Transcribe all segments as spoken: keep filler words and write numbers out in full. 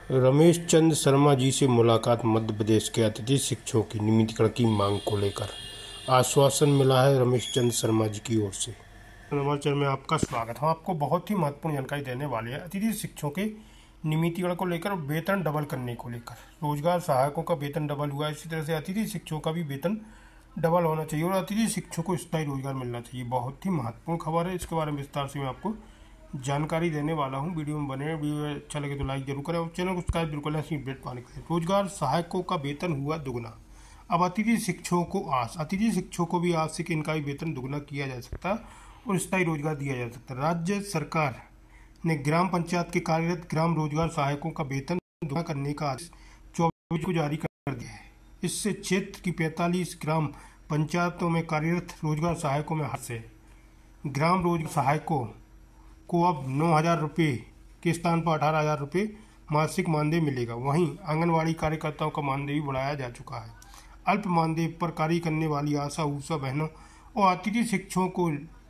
रमेश चंद शर्मा जी से मुलाकात। मध्य प्रदेश के अतिथि शिक्षकों की नियमितीकरण की मांग को लेकर आश्वासन मिला है रमेश चंद शर्मा जी की ओर से। नमस्कार, में आपका स्वागत। हम आपको बहुत ही महत्वपूर्ण जानकारी देने वाले हैं अतिथि शिक्षकों के नियमितीकरण को लेकर, वेतन डबल करने को लेकर। रोजगार सहायकों का वेतन डबल हुआ है, इसी तरह से अतिथि शिक्षकों का भी वेतन डबल होना चाहिए और अतिथि शिक्षकों को स्थायी रोजगार मिलना चाहिए। बहुत ही महत्वपूर्ण खबर है, इसके बारे में विस्तार से मैं आपको जानकारी देने वाला हूं। वीडियो में बने, वीडियो अच्छा लगे तो लाइक जरूर करें और चैनल को सब्सक्राइब बिल्कुल ऐसी अपडेट पाने के लिए। रोजगार सहायकों का वेतन हुआ दुगना, अब अतिथि शिक्षकों को आस अतिथि शिक्षकों को भी आस से कि इनका भी वेतन दुगना किया जा सकता है और स्थायी रोजगार दिया जा सकता है। राज्य सरकार ने ग्राम पंचायत के कार्यरत ग्राम रोजगार सहायकों का वेतन दुगना करने का आदेश चौबीस को जारी कर दिया है। इससे क्षेत्र की पैंतालीस ग्राम पंचायतों में कार्यरत रोजगार सहायकों में हर्ष है। ग्राम रोजगार सहायकों को अब नौ हजार रुपये के स्थान पर अठारह हजार रुपये मासिक मानदेय मिलेगा। वहीं आंगनवाड़ी कार्यकर्ताओं का मानदेय भी बढ़ाया जा चुका है। अल्प मानदेय पर कार्य करने वाली आशा ऊषा बहनों और अतिथि शिक्षकों को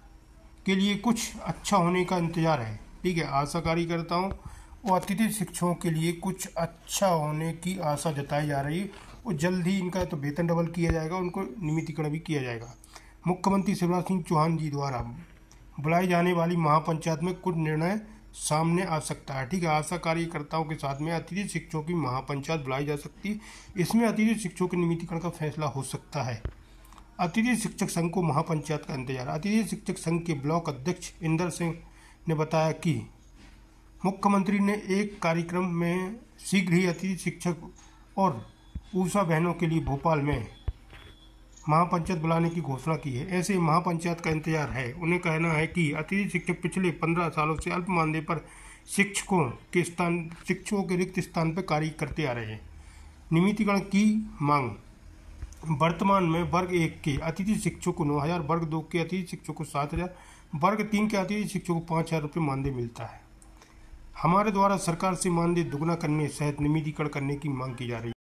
के लिए कुछ अच्छा होने का इंतजार है। ठीक है, आशा कार्यकर्ताओं और अतिथि शिक्षकों के लिए कुछ अच्छा होने की आशा जताई जा रही है और जल्द ही इनका तो वेतन डबल किया जाएगा, उनको नियमितीकरण भी किया जाएगा। मुख्यमंत्री शिवराज सिंह चौहान जी द्वारा बुलाई जाने वाली महापंचायत में कुछ निर्णय सामने आ सकता है। ठीक है, आशा कार्यकर्ताओं के साथ में अतिथि शिक्षकों की महापंचायत बुलाई जा सकती है। इसमें अतिथि शिक्षकों के नियमितीकरण का फैसला हो सकता है। अतिथि शिक्षक संघ को महापंचायत का इंतजार। अतिथि शिक्षक संघ के ब्लॉक अध्यक्ष इंदर सिंह ने बताया कि मुख्यमंत्री ने एक कार्यक्रम में शीघ्र ही अतिथि शिक्षक और ऊषा बहनों के लिए भोपाल में महापंचायत बुलाने की घोषणा की है। ऐसे महापंचायत का इंतजार है। उन्हें कहना है कि अतिथि शिक्षक पिछले पंद्रह सालों से अल्प मानदेय पर शिक्षकों के स्थान शिक्षकों के रिक्त स्थान पर कार्य करते आ रहे हैं। नियमितीकरण की मांग। वर्तमान में वर्ग एक के अतिथि शिक्षकों को नौ हजार, वर्ग दो के अतिथि शिक्षकों को सात हजार, वर्ग तीन के अतिथि शिक्षकों को पाँच हजार रुपये मानदेय मिलता है। हमारे द्वारा सरकार से मानदेय दुगना करने सहित नियमितीकरण करने की मांग की जा रही है।